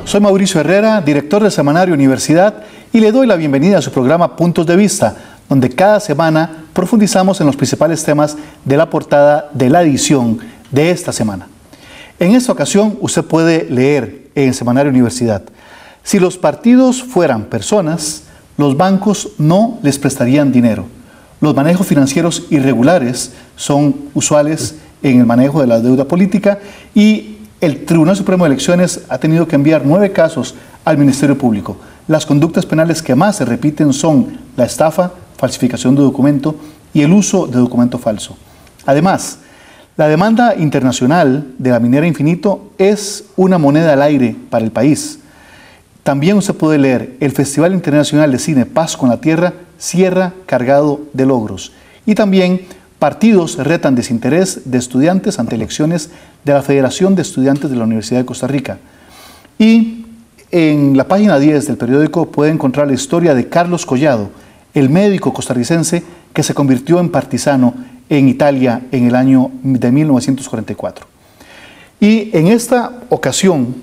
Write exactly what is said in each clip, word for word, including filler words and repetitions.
Soy Mauricio Herrera, director del semanario Universidad, y le doy la bienvenida a su programa Puntos de Vista, donde cada semana profundizamos en los principales temas de la portada de la edición de esta semana. En esta ocasión, usted puede leer en el semanario Universidad: si los partidos fueran personas, los bancos no les prestarían dinero. Los manejos financieros irregulares son usuales en el manejo de la deuda política y el Tribunal Supremo de Elecciones ha tenido que enviar nueve casos al Ministerio Público. Las conductas penales que más se repiten son la estafa, falsificación de documento y el uso de documento falso. Además, la demanda internacional de la minera Infinito es una moneda al aire para el país. También usted puede leer: el Festival Internacional de Cine Paz con la Tierra cierra cargado de logros. Y también: partidos retan desinterés de estudiantes ante elecciones de la Federación de Estudiantes de la Universidad de Costa Rica. Y en la página diez del periódico puede encontrar la historia de Carlos Collado, el médico costarricense que se convirtió en partisano en Italia en el año de mil novecientos cuarenta y cuatro. Y en esta ocasión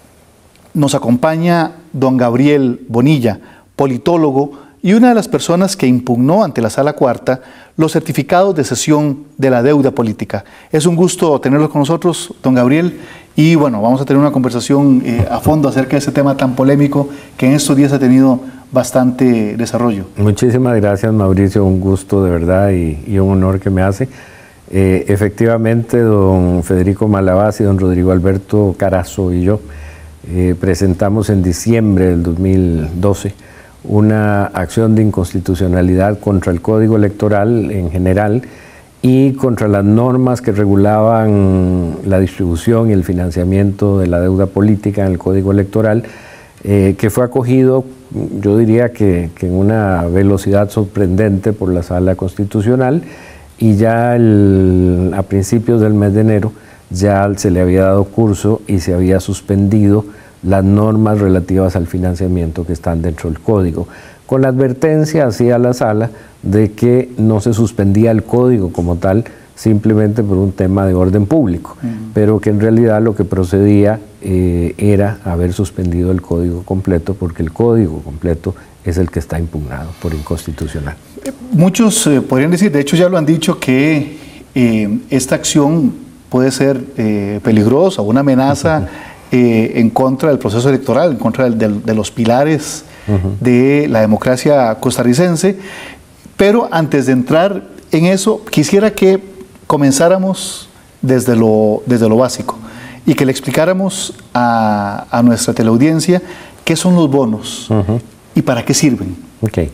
nos acompaña don Gabriel Bonilla, politólogo y una de las personas que impugnó ante la Sala Cuarta los certificados de cesión de la deuda política. Es un gusto tenerlo con nosotros, don Gabriel, y bueno, vamos a tener una conversación eh, a fondo acerca de ese tema tan polémico que en estos días ha tenido bastante desarrollo. Muchísimas gracias, Mauricio, un gusto de verdad y, y un honor que me hace. Eh, efectivamente, don Federico Malavaz y don Rodrigo Alberto Carazo y yo eh, presentamos en diciembre del dos mil doce una acción de inconstitucionalidad contra el Código Electoral en general y contra las normas que regulaban la distribución y el financiamiento de la deuda política en el Código Electoral, eh, que fue acogido, yo diría que, que en una velocidad sorprendente por la Sala Constitucional, y ya el, a principios del mes de enero ya se le había dado curso y se había suspendido las normas relativas al financiamiento que están dentro del código, con la advertencia hacia la sala de que no se suspendía el código como tal, simplemente por un tema de orden público, uh-huh. pero que en realidad lo que procedía eh, era haber suspendido el código completo, porque el código completo es el que está impugnado por inconstitucional. Muchos eh, podrían decir, de hecho ya lo han dicho, que eh, esta acción puede ser eh, peligrosa, una amenaza uh-huh. Eh, en contra del proceso electoral, en contra de, de, de los pilares uh-huh. de la democracia costarricense. Pero antes de entrar en eso, quisiera que comenzáramos desde lo, desde lo básico y que le explicáramos a, a nuestra teleaudiencia qué son los bonos uh-huh. y para qué sirven. Okay.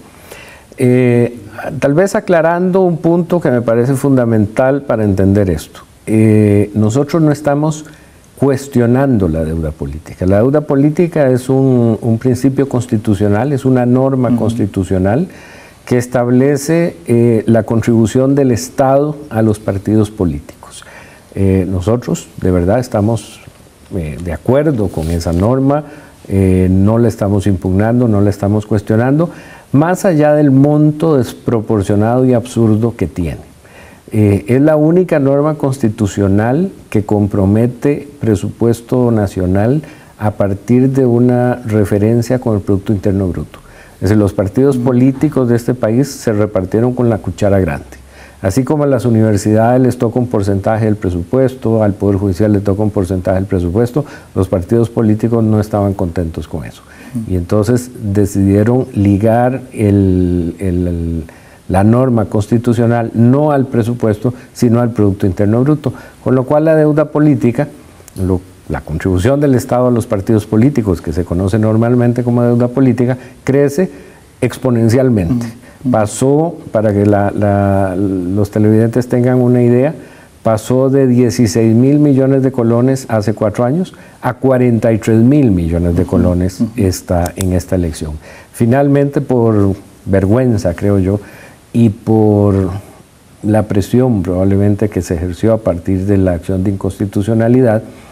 Eh, tal vez aclarando un punto que me parece fundamental para entender esto. Eh, nosotros no estamos cuestionando la deuda política. La deuda política es un, un principio constitucional, es una norma uh-huh. constitucional que establece eh, la contribución del Estado a los partidos políticos. Eh, nosotros, de verdad, estamos eh, de acuerdo con esa norma, eh, no la estamos impugnando, no la estamos cuestionando, más allá del monto desproporcionado y absurdo que tiene. Eh, es la única norma constitucional que compromete presupuesto nacional a partir de una referencia con el Producto Interno Bruto. Es decir, los partidos políticos de este país se repartieron con la cuchara grande. Así como a las universidades les toca un porcentaje del presupuesto, al Poder Judicial le toca un porcentaje del presupuesto, los partidos políticos no estaban contentos con eso. Y entonces decidieron ligar el... el, el la norma constitucional no al presupuesto, sino al Producto Interno Bruto, con lo cual la deuda política, lo, la contribución del Estado a los partidos políticos, que se conoce normalmente como deuda política, crece exponencialmente. Mm. Pasó, para que la, la, los televidentes tengan una idea, pasó de dieciséis mil millones de colones hace cuatro años a cuarenta y tres mil millones de colones mm. esta, en esta elección. Finalmente, por vergüenza, creo yo, y por la presión probablemente que se ejerció a partir de la acción de inconstitucionalidad,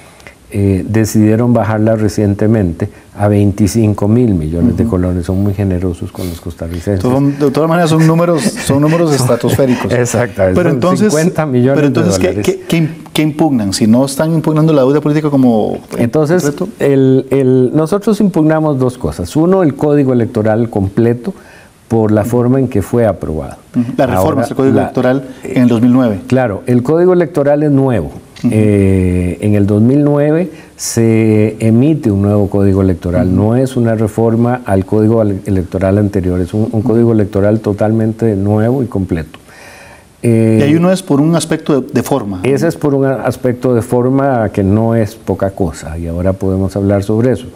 eh, decidieron bajarla recientemente a veinticinco mil millones uh-huh. de colones. Son muy generosos con los costarricenses. Son, de todas maneras son números, son números estratosféricos. Exactamente. Pero entonces, cincuenta millones pero entonces de dólares. ¿qué, qué, qué impugnan? Si no están impugnando la deuda política como... Entonces, el, el, nosotros impugnamos dos cosas. Uno, el Código Electoral completo, por la forma en que fue aprobado. La reforma del Código la, Electoral en el dos mil nueve. Claro, el Código Electoral es nuevo. Uh-huh. eh, en el dos mil nueve se emite un nuevo Código Electoral. Uh-huh. No es una reforma al Código Electoral anterior, es un, un uh-huh. Código Electoral totalmente nuevo y completo. Eh, y ahí uno es por un aspecto de, de forma. Ese es por un aspecto de forma que no es poca cosa, y ahora podemos hablar sobre eso.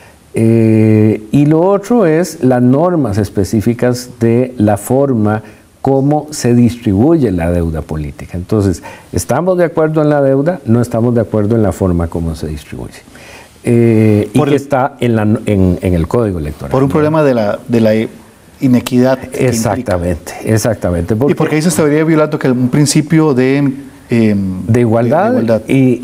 Eh, y lo otro es las normas específicas de la forma como se distribuye la deuda política. Entonces, estamos de acuerdo en la deuda, no estamos de acuerdo en la forma como se distribuye. Eh, y que el, está en, la, en, en el Código Electoral. Por un problema de la, de la inequidad. Exactamente, exactamente. Porque, y porque ahí se estaría violando que un principio de, eh, de igualdad. De, de igualdad. Y,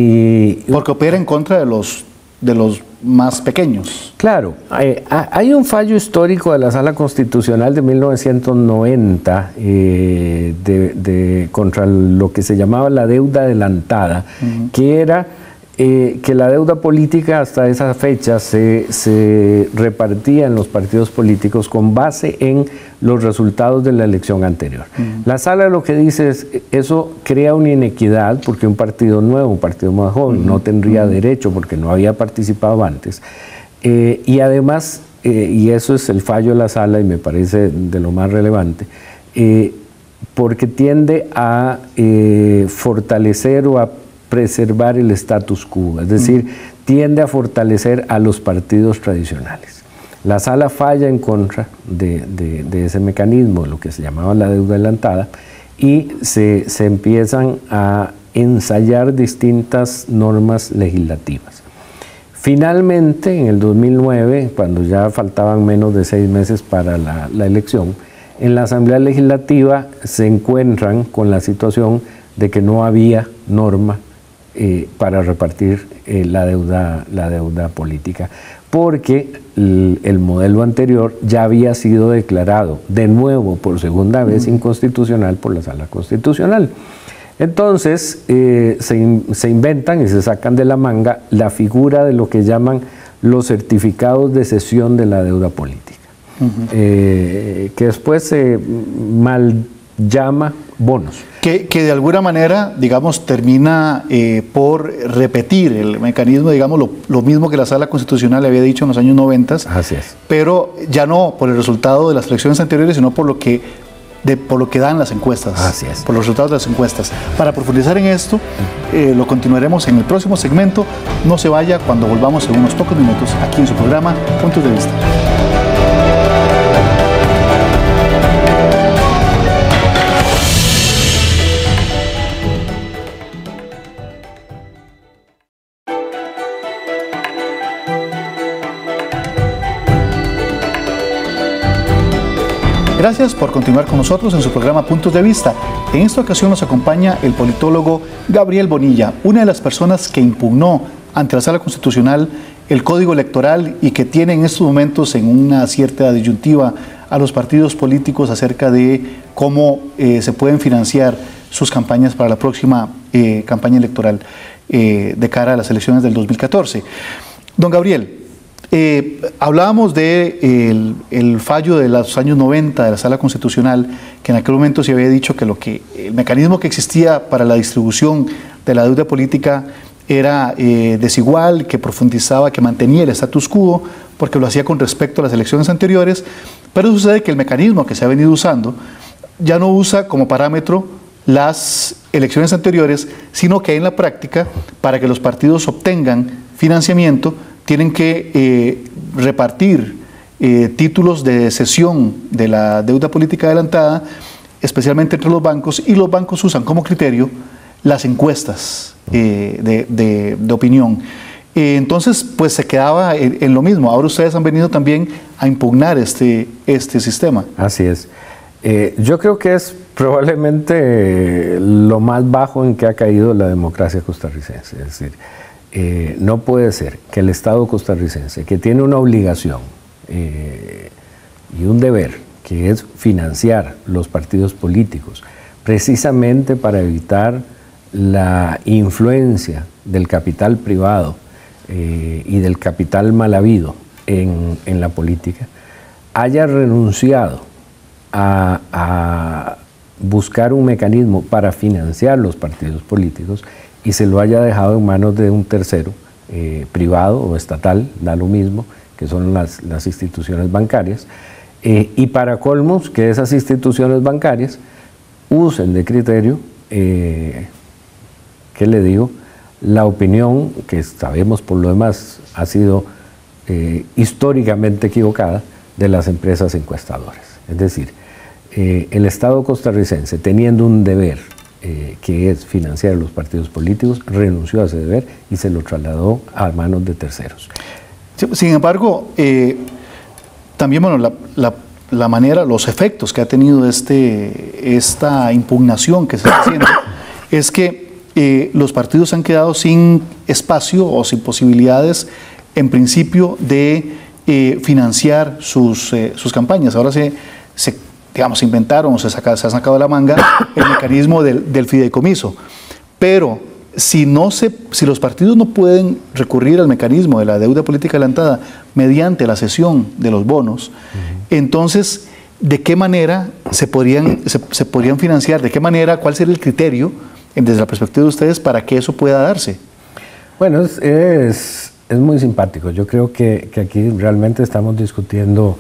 y, porque opera en contra de los de los más pequeños. Claro, hay, hay un fallo histórico de la Sala Constitucional de mil novecientos noventa eh, de, de, contra lo que se llamaba la deuda adelantada, uh-huh. que era eh, que la deuda política hasta esa fecha se, se repartía en los partidos políticos con base en los resultados de la elección anterior. Uh-huh. La Sala lo que dice es, eso crea una inequidad porque un partido nuevo, un partido más joven, uh-huh. no tendría uh-huh. derecho porque no había participado antes. Eh, y además, eh, y eso es el fallo de la Sala y me parece de lo más relevante, eh, porque tiende a eh, fortalecer o a preservar el status quo, es decir, uh-huh. tiende a fortalecer a los partidos tradicionales. La Sala falla en contra de, de, de ese mecanismo, lo que se llamaba la deuda adelantada, y se, se empiezan a ensayar distintas normas legislativas. Finalmente, en el dos mil nueve, cuando ya faltaban menos de seis meses para la, la elección, en la Asamblea Legislativa se encuentran con la situación de que no había norma eh, para repartir eh, la, deuda, la deuda política, porque el, el modelo anterior ya había sido declarado de nuevo por segunda vez inconstitucional por la Sala Constitucional. Entonces eh, se, se inventan y se sacan de la manga la figura de lo que llaman los certificados de cesión de la deuda política, uh-huh. eh, que después se mal llama bonos. Que, que de alguna manera, digamos, termina eh, por repetir el mecanismo, digamos, lo, lo mismo que la Sala Constitucional le había dicho en los años noventa, así es. Pero ya no por el resultado de las elecciones anteriores, sino por lo que De, por lo que dan las encuestas, Así es. por los resultados de las encuestas. Para profundizar en esto, eh, lo continuaremos en el próximo segmento. No se vaya cuando volvamos en unos pocos minutos aquí en su programa Puntos de Vista. Gracias por continuar con nosotros en su programa Puntos de Vista. En esta ocasión nos acompaña el politólogo Gabriel Bonilla, una de las personas que impugnó ante la Sala Constitucional el Código Electoral y que tiene en estos momentos en una cierta disyuntiva a los partidos políticos acerca de cómo eh, se pueden financiar sus campañas para la próxima eh, campaña electoral eh, de cara a las elecciones del dos mil catorce. Don Gabriel, Eh, hablábamos del de el fallo de los años noventa de la Sala Constitucional, que en aquel momento se había dicho que, lo que el mecanismo que existía para la distribución de la deuda política era eh, desigual, que profundizaba, que mantenía el status quo, porque lo hacía con respecto a las elecciones anteriores, pero sucede que el mecanismo que se ha venido usando ya no usa como parámetro las elecciones anteriores, sino que en la práctica, para que los partidos obtengan financiamiento, tienen que eh, repartir eh, títulos de cesión de la deuda política adelantada, especialmente entre los bancos, y los bancos usan como criterio las encuestas eh, de, de, de opinión. Eh, entonces, pues se quedaba en, en lo mismo. Ahora ustedes han venido también a impugnar este, este sistema. Así es. Eh, yo creo que es probablemente lo más bajo en que ha caído la democracia costarricense. Es decir, Eh, no puede ser que el Estado costarricense, que tiene una obligación eh, y un deber, que es financiar los partidos políticos, precisamente para evitar la influencia del capital privado eh, y del capital mal habido en, en la política, haya renunciado a, a buscar un mecanismo para financiar los partidos políticos y se lo haya dejado en manos de un tercero, eh, privado o estatal, da lo mismo, que son las, las instituciones bancarias, eh, y para colmos que esas instituciones bancarias usen de criterio, eh, ¿qué le digo?, la opinión, que sabemos por lo demás ha sido eh, históricamente equivocada, de las empresas encuestadoras. Es decir, eh, el Estado costarricense, teniendo un deber eh, que es financiar a los partidos políticos, renunció a ese deber y se lo trasladó a manos de terceros. Sin embargo, eh, también bueno, la, la, la manera, los efectos que ha tenido este, esta impugnación que se está haciendo es que eh, los partidos han quedado sin espacio o sin posibilidades, en principio, de eh, financiar sus, eh, sus campañas. Ahora se, se digamos, inventaron o se, saca, se ha sacado de la manga el mecanismo del, del fideicomiso. Pero si, no se, si los partidos no pueden recurrir al mecanismo de la deuda política adelantada mediante la cesión de los bonos, uh-huh. entonces, ¿de qué manera se podrían, se, se podrían financiar? ¿De qué manera? ¿Cuál sería el criterio, desde la perspectiva de ustedes, para que eso pueda darse? Bueno, es, es, es muy simpático. Yo creo que, que aquí realmente estamos discutiendo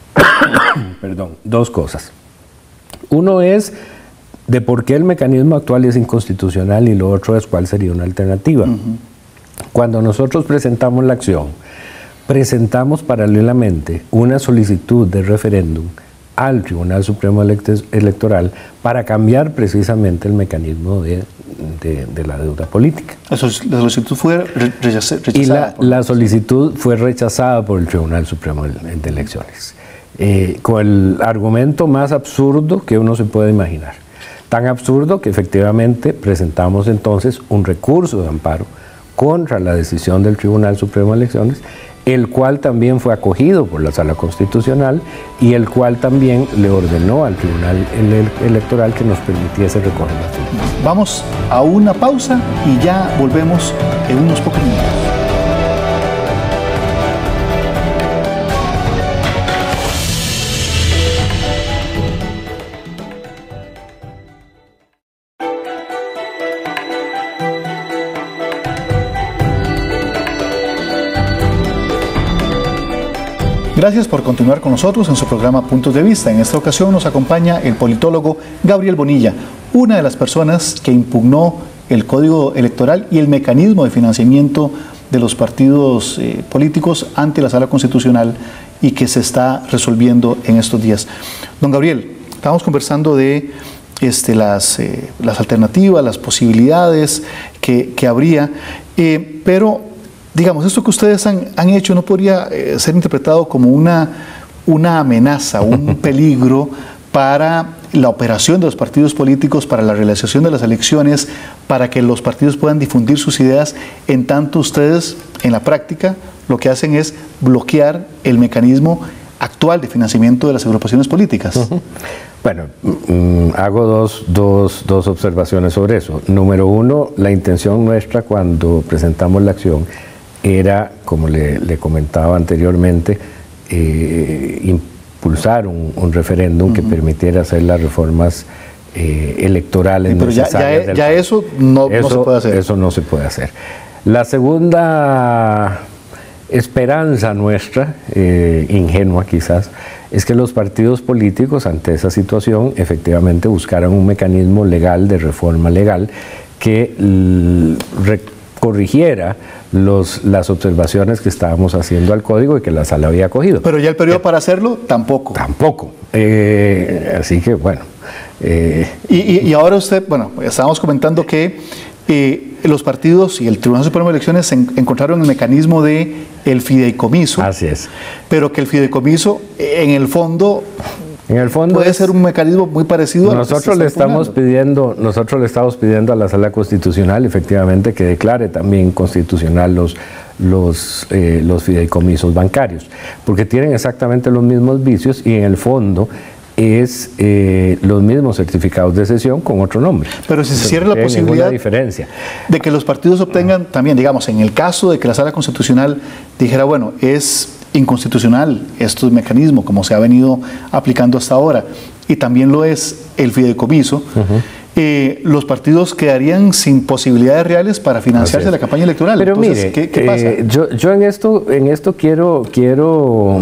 perdón, dos cosas. Uno es de por qué el mecanismo actual es inconstitucional y lo otro es cuál sería una alternativa. Uh-huh. Cuando nosotros presentamos la acción, presentamos paralelamente una solicitud de referéndum al Tribunal Supremo Electoral para cambiar precisamente el mecanismo de, de, de la deuda política. La solicitud fue re rechazada. Y la, la solicitud fue rechazada por el Tribunal Supremo de Elecciones, eh, con el argumento más absurdo que uno se puede imaginar. Tan absurdo que efectivamente presentamos entonces un recurso de amparo contra la decisión del Tribunal Supremo de Elecciones, el cual también fue acogido por la Sala Constitucional y el cual también le ordenó al Tribunal Electoral que nos permitiese recoger las firmas. Vamos a una pausa y ya volvemos en unos pocos minutos. Gracias por continuar con nosotros en su programa Puntos de Vista. En esta ocasión nos acompaña el politólogo Gabriel Bonilla, una de las personas que impugnó el Código Electoral y el mecanismo de financiamiento de los partidos eh, políticos ante la Sala Constitucional y que se está resolviendo en estos días. Don Gabriel, estamos conversando de este, las, eh, las alternativas, las posibilidades que, que habría, eh, pero digamos, esto que ustedes han, han hecho no podría eh, ser interpretado como una, una amenaza, un peligro para la operación de los partidos políticos, para la realización de las elecciones, para que los partidos puedan difundir sus ideas, en tanto ustedes, en la práctica, lo que hacen es bloquear el mecanismo actual de financiamiento de las agrupaciones políticas. Uh-huh. Bueno, mm, hago dos, dos, dos observaciones sobre eso. Número uno, la intención nuestra cuando presentamos la acción era, como le, le comentaba anteriormente, eh, impulsar un, un referéndum uh-huh. que permitiera hacer las reformas eh, electorales sí, pero necesarias. Ya, ya, ya eso, no, eso no se puede hacer. Eso no se puede hacer. La segunda esperanza nuestra, eh, ingenua quizás, es que los partidos políticos ante esa situación efectivamente buscaran un mecanismo legal de reforma legal que corrigiera los, las observaciones que estábamos haciendo al código y que la sala había acogido. Pero ya el periodo eh, para hacerlo, tampoco. Tampoco. Eh, así que, bueno. Eh, y, y, y ahora usted, bueno, estábamos comentando que eh, los partidos y el Tribunal Supremo de Elecciones se en, encontraron el mecanismo de el fideicomiso. Así es. Pero que el fideicomiso, en el fondo, En el fondo puede es, ser un mecanismo muy parecido a nosotros lo que le estamos pidiendo, nosotros le estamos pidiendo a la Sala Constitucional efectivamente que declare también constitucional los los eh, los fideicomisos bancarios, porque tienen exactamente los mismos vicios y en el fondo es eh, los mismos certificados de cesión con otro nombre. Pero si se cierra la posibilidad diferencia. de que los partidos obtengan también, digamos, en el caso de que la Sala Constitucional dijera, bueno, es inconstitucional estos mecanismos como se ha venido aplicando hasta ahora, y también lo es el fideicomiso, uh-huh. eh, los partidos quedarían sin posibilidades reales para financiarse la campaña electoral. Pero entonces, mire, ¿qué, qué pasa? Eh, yo, yo en esto, en esto quiero, quiero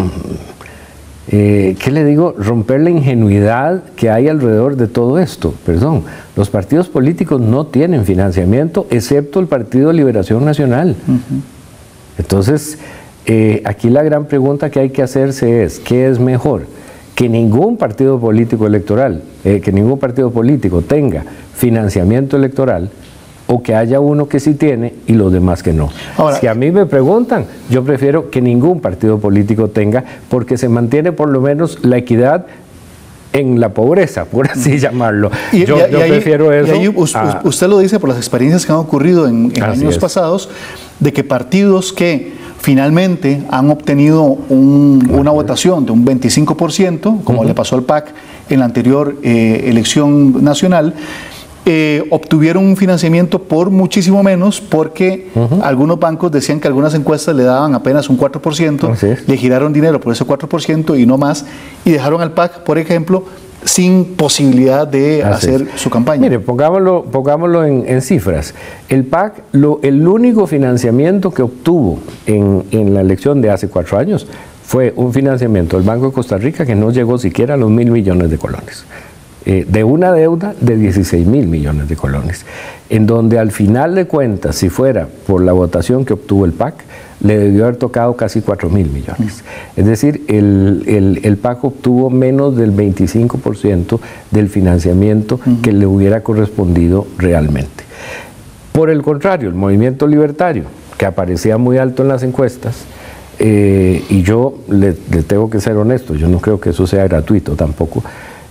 eh, ¿qué le digo? Romper la ingenuidad que hay alrededor de todo esto. Perdón, los partidos políticos no tienen financiamiento, excepto el Partido Liberación Nacional. Uh-huh. Entonces, Eh, aquí la gran pregunta que hay que hacerse es, ¿qué es mejor? Que ningún partido político electoral, eh, que ningún partido político tenga financiamiento electoral, o que haya uno que sí tiene y los demás que no. Ahora, si a mí me preguntan, yo prefiero que ningún partido político tenga, porque se mantiene por lo menos la equidad en la pobreza, por así llamarlo. Y, yo, y, yo y ahí, prefiero eso. Y ahí us, a, usted lo dice por las experiencias que han ocurrido en, en años es. pasados, de que partidos que finalmente han obtenido un, una votación de un veinticinco por ciento, como uh-huh. le pasó al P A C en la anterior eh, elección nacional, eh, obtuvieron un financiamiento por muchísimo menos, porque uh-huh. algunos bancos decían que algunas encuestas le daban apenas un cuatro por ciento, le giraron dinero por ese cuatro por ciento y no más, y dejaron al P A C, por ejemplo, sin posibilidad de Así hacer es. su campaña. Mire, pongámoslo, pongámoslo en, en cifras. El P A C, lo, el único financiamiento que obtuvo en, en la elección de hace cuatro años fue un financiamiento del Banco de Costa Rica que no llegó siquiera a los mil millones de colones. Eh, de una deuda de dieciséis mil millones de colones, en donde al final de cuentas, si fuera por la votación que obtuvo el P A C, le debió haber tocado casi cuatro mil millones. Es decir, el, el, el P A C obtuvo menos del veinticinco por ciento del financiamiento uh-huh. que le hubiera correspondido realmente. Por el contrario, el movimiento libertario, que aparecía muy alto en las encuestas, eh, y yo le, le tengo que ser honesto, yo no creo que eso sea gratuito tampoco,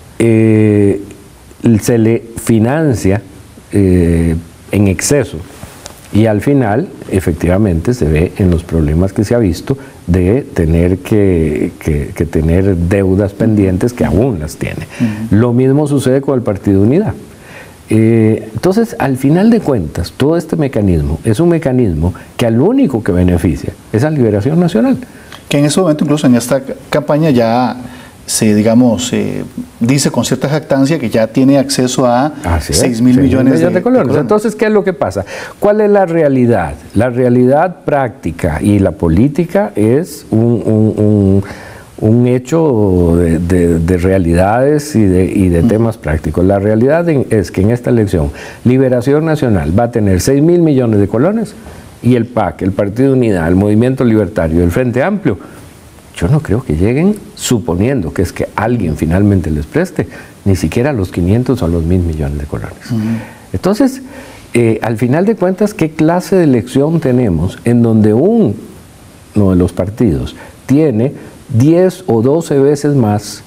eh, se le financia eh, en exceso. Y al final, efectivamente, se ve en los problemas que se ha visto de tener que, que, que tener deudas pendientes que aún las tiene. Uh-huh. Lo mismo sucede con el Partido Unidad. Eh, entonces, al final de cuentas, todo este mecanismo es un mecanismo que al único que beneficia es a Liberación Nacional. Que en ese momento, incluso en esta campaña, ya se, digamos, eh, dice con cierta jactancia que ya tiene acceso a seis mil millones de, de colones. Entonces, ¿qué es lo que pasa? ¿Cuál es la realidad? La realidad práctica y la política es un, un, un, un hecho de, de, de realidades y de, y de temas prácticos. La realidad es que en esta elección Liberación Nacional va a tener seis mil millones de colones y el P A C, el Partido Unidad, el Movimiento Libertario, el Frente Amplio, yo no creo que lleguen, suponiendo que es que alguien finalmente les preste, ni siquiera a los quinientos o a los mil millones de colones. Uh-huh. Entonces, eh, al final de cuentas, ¿qué clase de elección tenemos en donde uno de los partidos tiene diez o doce veces más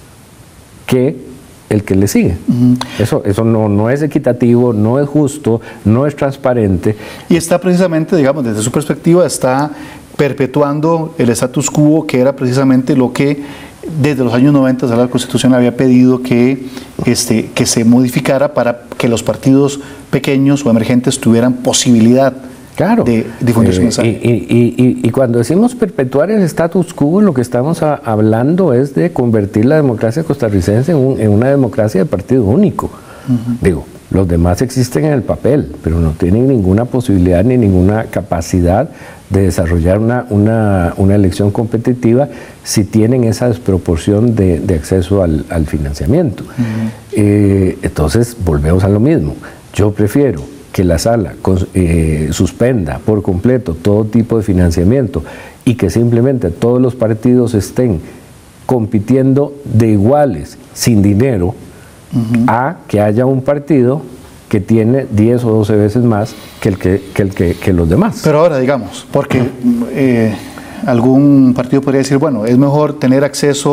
que el que le sigue? Uh-huh. Eso, eso no, no es equitativo, no es justo, no es transparente. Y está precisamente, digamos, desde su perspectiva, está perpetuando el status quo, que era precisamente lo que desde los años noventa la Constitución había pedido que, este, que se modificara para que los partidos pequeños o emergentes tuvieran posibilidad claro. de difundir su eh, mensaje. Y, y, y, y cuando decimos perpetuar el status quo, lo que estamos a, hablando es de convertir la democracia costarricense en, un, en una democracia de partido único. Uh-huh. Digo, los demás existen en el papel, pero no tienen ninguna posibilidad ni ninguna capacidad de desarrollar una, una, una elección competitiva si tienen esa desproporción de, de acceso al, al financiamiento. Uh-huh. eh, entonces, volvemos a lo mismo. Yo prefiero que la sala eh, suspenda por completo todo tipo de financiamiento y que simplemente todos los partidos estén compitiendo de iguales, sin dinero, uh-huh. a que haya un partido que tiene diez o doce veces más que, el que, que, el que, que los demás. Pero ahora, digamos, porque eh, algún partido podría decir, bueno, es mejor tener acceso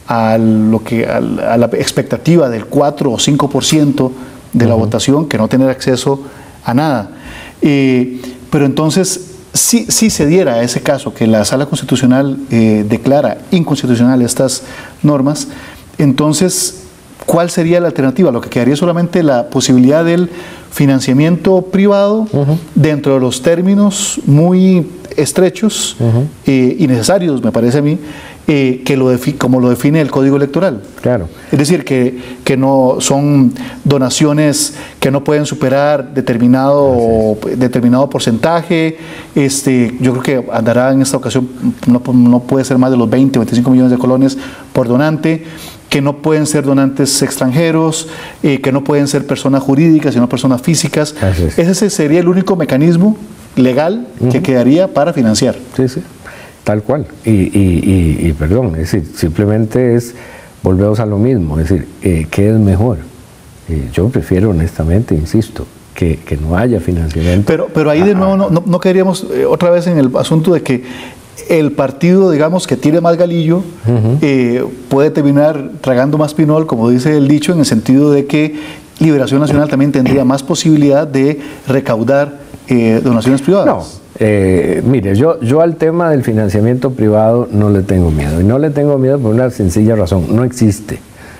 a, lo que, a, a la expectativa del cuatro o cinco por ciento de la uh-huh. votación que no tener acceso a nada. Eh, pero entonces, si, si se diera ese caso, que la Sala Constitucional eh, declara inconstitucional estas normas, entonces, ¿cuál sería la alternativa? Lo que quedaría solamente la posibilidad del financiamiento privado uh-huh. dentro de los términos muy estrechos uh-huh. eh, y necesarios, me parece a mí, eh, que lo defi- como lo define el Código Electoral. Claro. Es decir, que, que no son donaciones que no pueden superar determinado, determinado porcentaje. Este, yo creo que andará en esta ocasión, no, no puede ser más de los veinte o veinticinco millones de colones por donante, que no pueden ser donantes extranjeros, eh, que no pueden ser personas jurídicas, sino personas físicas. Es. Ese sería el único mecanismo legal uh-huh. que quedaría para financiar. Sí, sí, tal cual. Y, y, y, y perdón, es decir, simplemente es, volvemos a lo mismo, es decir, eh, ¿qué es mejor? Eh, yo prefiero honestamente, insisto, que, que no haya financiamiento. Pero, pero ahí de nuevo no, no, no quedaríamos eh, otra vez en el asunto de que el partido, digamos, que tiene más galillo, uh-huh. eh, puede terminar tragando más pinol, como dice el dicho, en el sentido de que Liberación Nacional también tendría más posibilidad de recaudar eh, donaciones privadas. No, eh, mire, yo, yo al tema del financiamiento privado no le tengo miedo, y no le tengo miedo por una sencilla razón, no existe.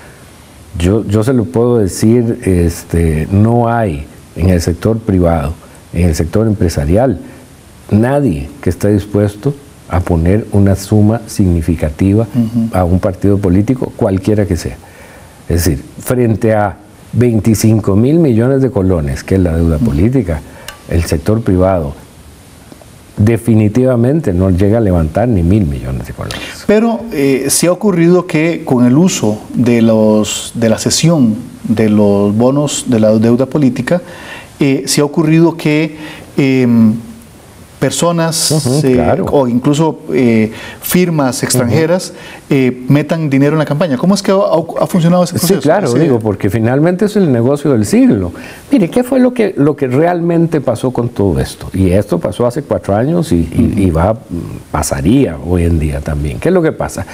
Yo, yo se lo puedo decir, este, no hay en el sector privado, en el sector empresarial, nadie que esté dispuesto a poner una suma significativa uh-huh. a un partido político, cualquiera que sea. Es decir, frente a veinticinco mil millones de colones, que es la deuda uh-huh. política, el sector privado definitivamente no llega a levantar ni mil millones de colones. Pero eh, sí ha ocurrido que con el uso de, los, de la cesión de los bonos de la deuda política, eh, sí ha ocurrido que eh, personas uh-huh, eh, claro. o incluso eh, firmas extranjeras uh-huh. eh, metan dinero en la campaña. ¿Cómo es que ha, ha funcionado ese proceso? Sí, claro, sí. digo, porque finalmente es el negocio del siglo. Mire, ¿qué fue lo que, lo que realmente pasó con todo esto? Y esto pasó hace cuatro años y, y, uh-huh. y va, pasaría hoy en día también. ¿Qué es lo que pasa?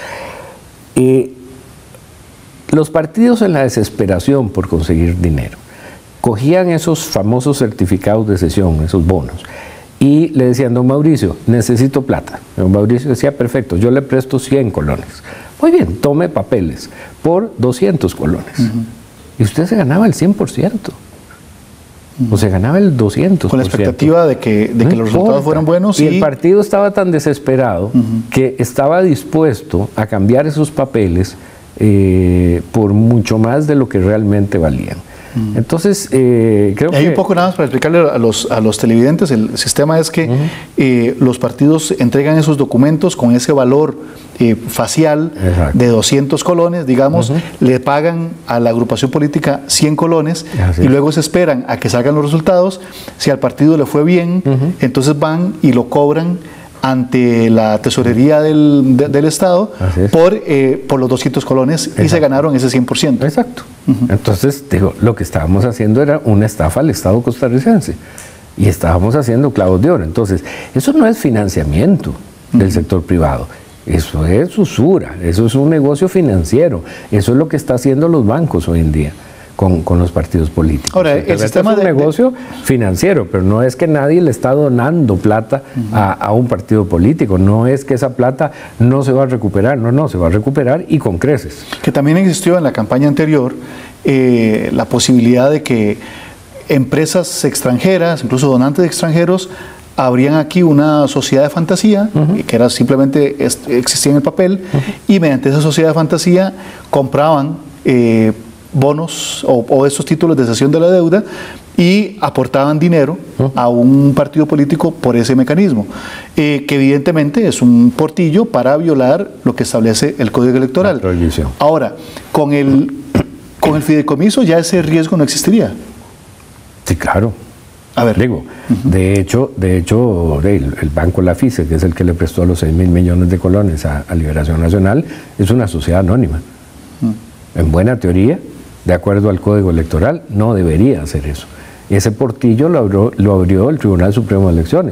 Eh, los partidos en la desesperación por conseguir dinero cogían esos famosos certificados de cesión, esos bonos, y le decían, don Mauricio, necesito plata. Don Mauricio decía, perfecto, yo le presto cien colones. Muy bien, tome papeles por doscientos colones. Uh-huh. Y usted se ganaba el cien por ciento. Uh-huh. O se ganaba el doscientos por ciento. Con la expectativa de que, de no que los resultados fueran buenos. Y, y el partido estaba tan desesperado uh-huh. que estaba dispuesto a cambiar esos papeles eh, por mucho más de lo que realmente valían. Entonces, eh, creo y hay que... un poco nada más para explicarle a los, a los televidentes, el sistema es que uh-huh. eh, los partidos entregan esos documentos con ese valor eh, facial Exacto. de doscientos colones, digamos, uh-huh. le pagan a la agrupación política cien colones Así y es. luego se esperan a que salgan los resultados. Si al partido le fue bien, uh-huh. entonces van y lo cobran ante la tesorería del, de, del Estado por, eh, por los doscientos colones Exacto. y se ganaron ese cien por ciento. Exacto. Uh-huh. Entonces, digo, lo que estábamos haciendo era una estafa al Estado costarricense y estábamos haciendo clavos de oro. Entonces, eso no es financiamiento uh-huh. del sector privado, eso es usura, eso es un negocio financiero, eso es lo que están haciendo los bancos hoy en día. Con, con los partidos políticos. Ahora, el sistema es un de, negocio de... financiero, pero no es que nadie le está donando plata uh-huh. a, a un partido político, no es que esa plata no se va a recuperar, no, no, se va a recuperar y con creces. Que también existió en la campaña anterior eh, la posibilidad de que empresas extranjeras, incluso donantes extranjeros, abrían aquí una sociedad de fantasía, uh-huh. que era simplemente, existía en el papel, uh-huh. y mediante esa sociedad de fantasía compraban eh, bonos o, o estos títulos de cesión de la deuda y aportaban dinero uh-huh. a un partido político por ese mecanismo, eh, que evidentemente es un portillo para violar lo que establece el Código Electoral. La prohibición. Ahora, con el, con el fideicomiso ya ese riesgo no existiría. Sí, claro. A ver. Digo, uh-huh. de hecho, de hecho el, el Banco La Fice, que es el que le prestó los seis mil millones de colones a, a Liberación Nacional, es una sociedad anónima. Uh-huh. En buena teoría, de acuerdo al Código Electoral, no debería hacer eso. Ese portillo lo abrió, lo abrió el Tribunal Supremo de Elecciones.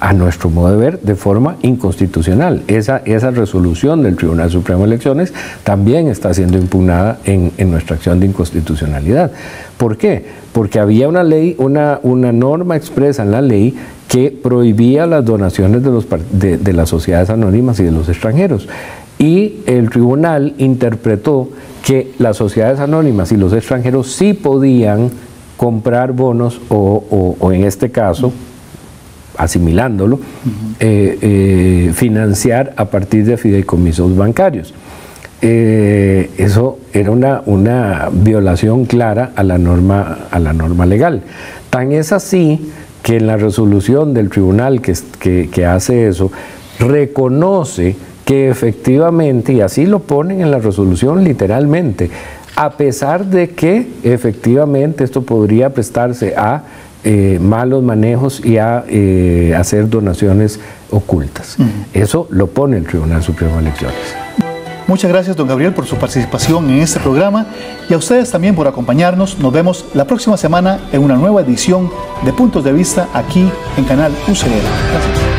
a nuestro modo de ver, de forma inconstitucional. Esa, esa resolución del Tribunal Supremo de Elecciones también está siendo impugnada en, en nuestra acción de inconstitucionalidad. ¿Por qué? Porque había una ley, una, una norma expresa en la ley que prohibía las donaciones de, los, de, de las sociedades anónimas y de los extranjeros. Y el tribunal interpretó que las sociedades anónimas y los extranjeros sí podían comprar bonos o, o, o en este caso, asimilándolo, uh-huh. eh, eh, financiar a partir de fideicomisos bancarios. Eh, eso era una, una violación clara a la norma, a la norma legal. Tan es así que en la resolución del tribunal que, que, que hace eso, reconoce que efectivamente, y así lo ponen en la resolución literalmente, a pesar de que efectivamente esto podría prestarse a eh, malos manejos y a eh, hacer donaciones ocultas. Uh-huh. Eso lo pone el Tribunal Supremo de Elecciones. Muchas gracias, don Gabriel, por su participación en este programa y a ustedes también por acompañarnos. Nos vemos la próxima semana en una nueva edición de Puntos de Vista aquí en Canal U C R. Gracias.